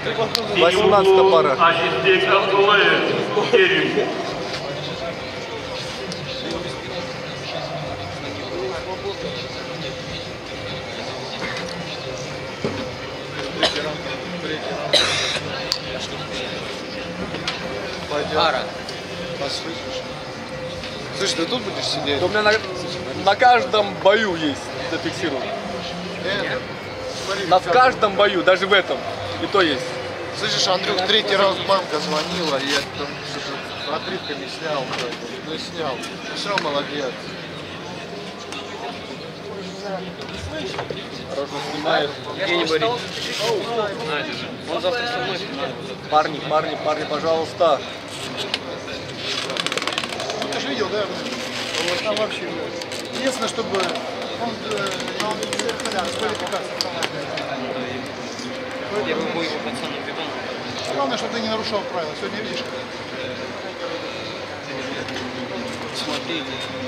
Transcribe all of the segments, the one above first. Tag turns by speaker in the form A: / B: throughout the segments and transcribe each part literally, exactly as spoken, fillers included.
A: восемнадцатая пара.
B: Пара. Слышь, ты тут будешь сидеть?
A: У меня на, на каждом бою есть зафиксировано. На в каждом бою, даже в этом. И то есть.
B: Слышишь, Андрюх, третий раз мамка звонила, и я там с отрывками снял. Ну снял. Все, молодец.
A: Хорошо снимает.
C: Где-нибудь. Он завтра со мной.
A: Парни, парни, парни, пожалуйста.
D: Ну, ты же видел, да? Там вообще. Единственное, чтобы он
C: Первый бой его пацаны бегут.
D: главное, чтобы ты не нарушал правила. Сегодня видишь.
C: Смотри.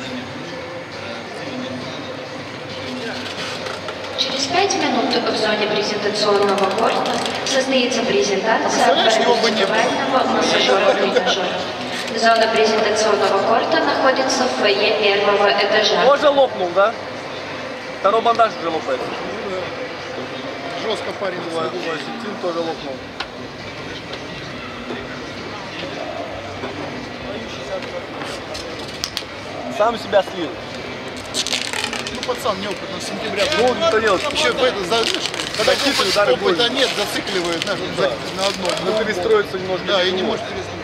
E: Через пять минут в зоне презентационного корта состоится презентация профессионального массажера-тренажера. Зона презентационного корта находится в фойе первого этажа.
A: Тоже лопнул, да? Второй бандаж уже лопает.
D: Жестко парень.
A: Сетин тоже лопнул. Сам себя слил.
D: Ну, пацан неопытный, с сентября.
A: Ну, что делать?
D: Еще это, знаешь, когда
A: Такие удары
D: опыта
A: больно.
D: нет, зацикливает, знаешь,
A: Да.
D: на одном.
A: Ну, перестроиться немножко.
D: Да, и
A: тяжело.
D: не может перестроить.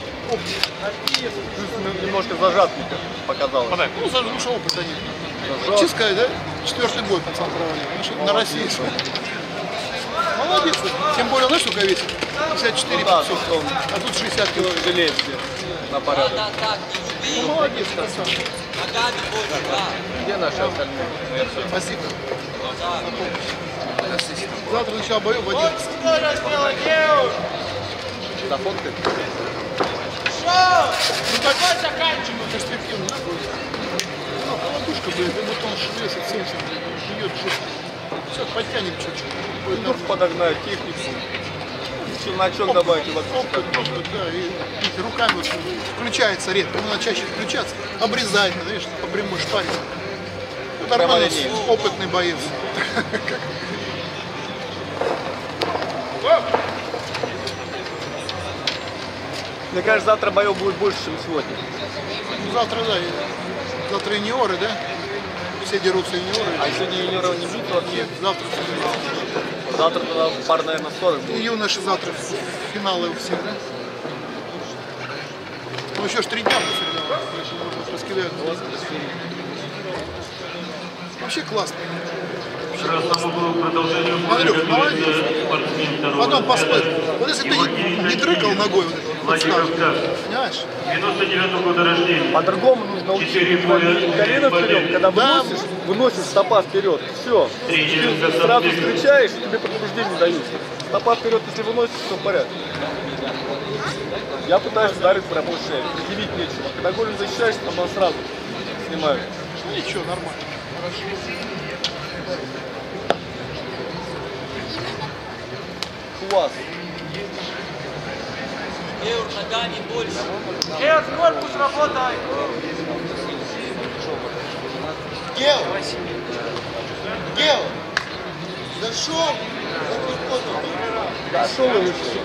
A: Плюс немножко зажатненько показалось.
D: Ну, Саша, ну что опыта нет.
A: Зажат.
D: Честно сказать, да? Четвертый бой пацан провалил. Знаешь, на России. Молодец. Тем более, знаешь, сколько весит? пятьдесят четыре
A: Ну да,
D: пятьсот.
A: тут он
D: А тут шестьдесят килограмм.
A: жалеет все на порядок.
D: Ну, молодец, пацан.
A: Где наши остальные?
D: Спасибо. Завтра начало боев в одиннадцать.
A: Зафоткать?
D: Ну так перспективно. Ну, холодушка, блядь, да вот он весит семьдесят, живет жестко. Все, подтянем чуть-чуть.
A: Дух подогнать, технику. Челночок добавить и вообще.
D: Опыт, опыт, да, и, и руками вот включается редко, ну, надо чаще включаться, обрезать, знаешь, по прямой шпаре. Ну, нормально,
A: линии.
D: опытный боец.
A: Мне кажется, завтра боев будет больше, чем сегодня.
D: Ну, завтра, да, и- завтра юниоры, да? Все дерутся юниоры.
A: А сегодня юниоров не будет вообще.
D: Нет, завтра все.
A: Завтра тогда пар, наверное, сорок
D: И
A: будет.
D: юноши завтра финалы у всех, да? Ну еще ж три дня после финала, если можно раскидают. Вообще классно. Андрюх, молодец. Потом поспать. Вот если ты не, не дрыкал ногой, вот это, вот сразу, понимаешь?
F: девяносто девятого года рождения.
A: По-другому нужно учиться. Колено вперед, когда
D: Да.
A: выносишь, выносишь стопа вперед. Все. Ты сразу встречаешь, тебе предупреждение дают. Стопа вперед, если выносишь, все в порядке. Я пытаюсь ударить прямо в шею. Предъявить нечего. Когда голень защищаешься, там она сразу снимают.
D: Ну ничего, нормально.
A: Класс.
C: Eur, ногами больше.
F: Эх, корпус, работай!
B: Гел! Гел! Зашел!
A: Дошел и вышел.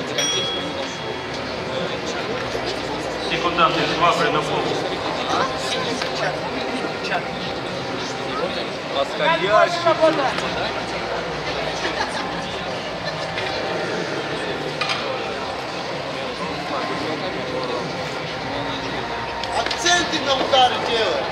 F: Секунданты, швабры на пол.
A: Восходящий.
B: Акценты на удары делай!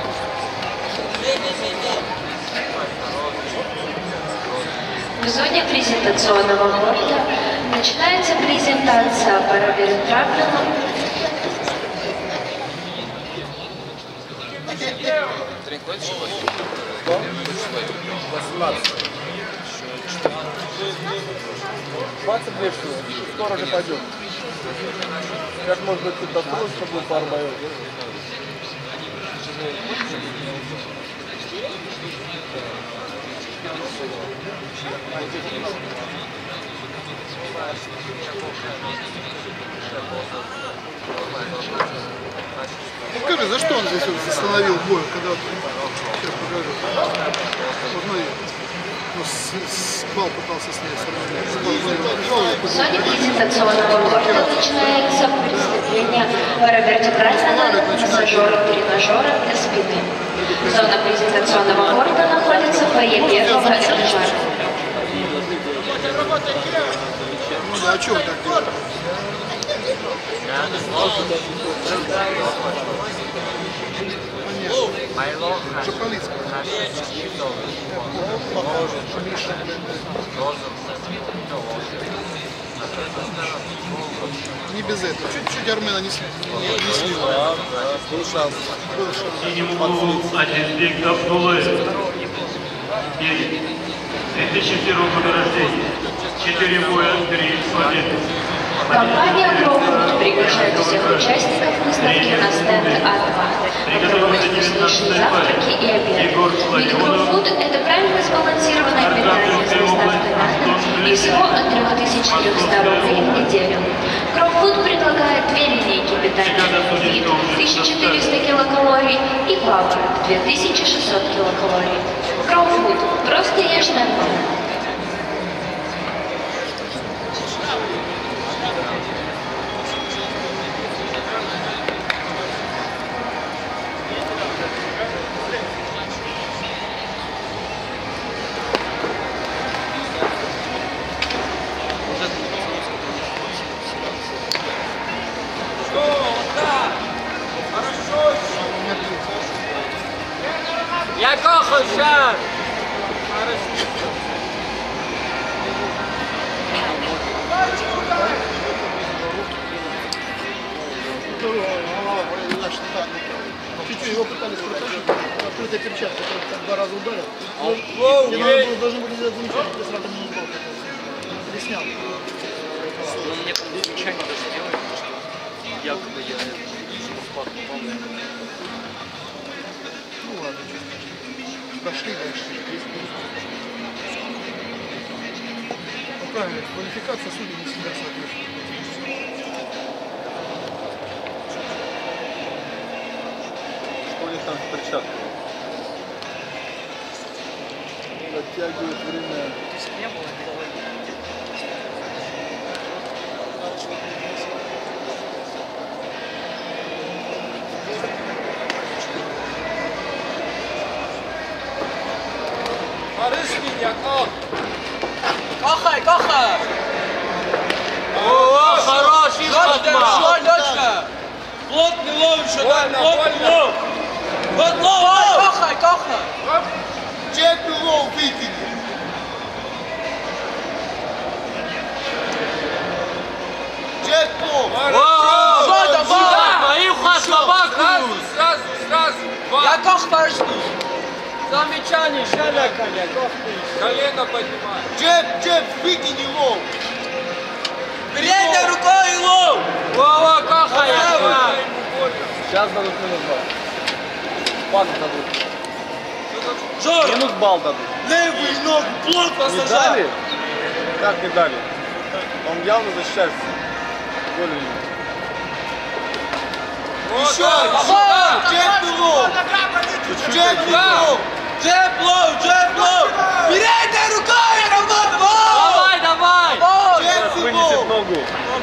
E: В зоне презентационного корта начинается презентация паравертебрального
A: восемнадцать. двадцать две штуки. Скоро же пойдем. Сейчас, может быть, тут достроить, чтобы было пару боев.
D: Ну скажи, за что он здесь вот остановил бой, когда вот, сейчас покажу. Вот, ну, ну, с, с, бал пытался снять с
E: В зоне презентационного корта начинается представление паравертебрального массажера тренажера для спины. Зона презентационного корта находится в фойе первого этажа.
D: Ну да, а что он так делает? Шапалицкий. Не без этого. Чуть-чуть Армена не слил.
A: Был шанс.
F: В синем углу Азизбек Абдулаев. две тысячи первого года рождения. Четыре боя, три победы.
E: Компания «Кроуфуд» приглашает всех участников выставки на стенд А два. Попробовать вкуснейшие завтраки и обеды. Ведь «Кроуфуд» — это правильно сбалансированное питание с доставкой на дом и всего от трёх тысяч трёхсот рублей в неделю. «Кроуфуд» предлагает две линейки питания: «Вид» — тысяча четыреста килокалорий и «Папа» — две тысячи шестьсот килокалорий. «Кроуфуд» — просто ешь нормально.
C: Я кохаю сейчас!
D: Чуть-чуть его пытались протащить, открытая перчатка, так два раза ударил. И должны были сделать замечание, ты сразу не упал. Не снял.
C: Ну, мне там замечание даже делают, что якобы я впад попал.
D: Ну ладно, прошли дальше. Ну правильно, квалификация судей не всегда соответствует.
A: Что у них там в перчатках? Оттягивает время.
C: Не было никого. Кохай, кохай! О, хороший хатма! Дочка! Плотный лов еще, дай, плотный лов! Вот лов, кохай, кохай!
B: Джек лов выкини. Джек лов.
C: Что давай? Мою хат собаку! Сразу, сразу! Я кохаю жду! Замечание, шаля, коня, колено поднимай.
B: Джеб, джеб, выкини лов.
C: Передней рукой лов. Вова, кохай,
A: Сейчас дадут минус балл. Пак дадут.
C: Жор,
A: Минус балл дадут.
C: левый ног плотно
A: Не
C: сажай.
A: дали? Как не дали? Он явно защищается. Голью.
B: Еще, еще. Джеб лов. Джеб лов.
C: Джеб лов, джеб лов. Передней рукой работай. Давай, давай.
A: Сейчас вынесет ногу.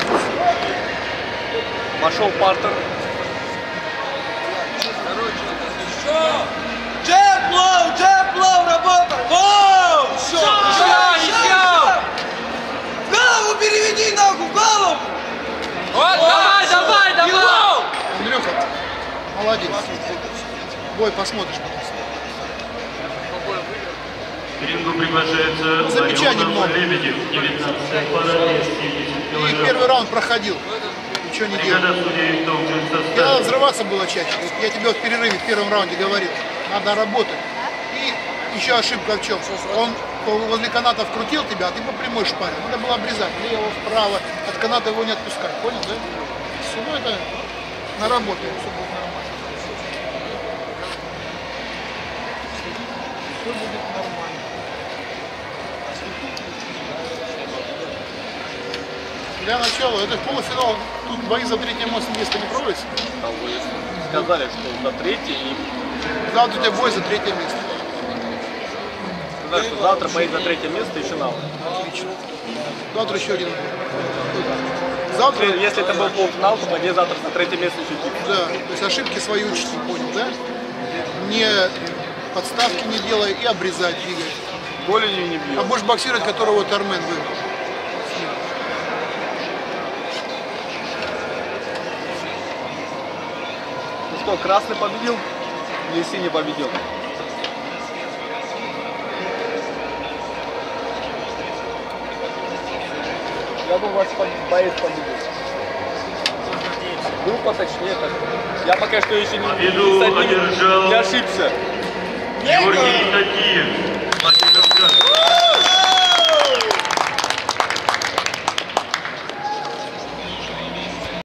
A: Пошел партер.
C: Джеб лов, джеб лов, работай. Воу. Еще, еще, еще. Голову переведи ногу, голову. Вот, давай, давай, давай.
D: Андрюха, молодец. Бой посмотришь потом.
F: К рингу приглашается
D: Замечаний
F: Ларионов
D: много.
F: Лебедев, девятнадцать параллель, семьдесят
D: И
F: килограмм.
D: первый раунд проходил. Ничего не делал.
F: Бригада судей в том же
D: Тебе надо
F: составе.
D: взрываться было чаще. Вот я тебе вот в перерыве в первом раунде говорил. Надо работать. И еще ошибка в чем? Он возле каната вкрутил тебя, а ты по прямой шпаре. Надо было обрезать. Влево, вправо. От каната его не отпускать. Понял, да? Все это наработаем. Все будет нормально. Все будет нормально. Для начала, это полуфинал, тут бои за третье место не проводится?
A: Там вы сказали, что за третье и...
D: Завтра у тебя бой за третье место.
A: Сказали, что завтра бои за третье место и финал.
D: Отлично. Завтра еще один. Завтра...
A: Если, если это был полуфинал, то бои завтра за третье место еще типа.
D: Да, то есть ошибки свои учти, понял, да? Не подставки не делай и обрезать, двигать.
A: Голенью не бьет.
D: А будешь боксировать, которого вот Армен выиграл.
A: Ну что, красный победил или синий победил? Я бы вас боец победил. Был поточнее так. Я пока что еще не, не,
F: Победу
A: не,
F: одержал
A: не ошибся.
F: Георгий Татьев.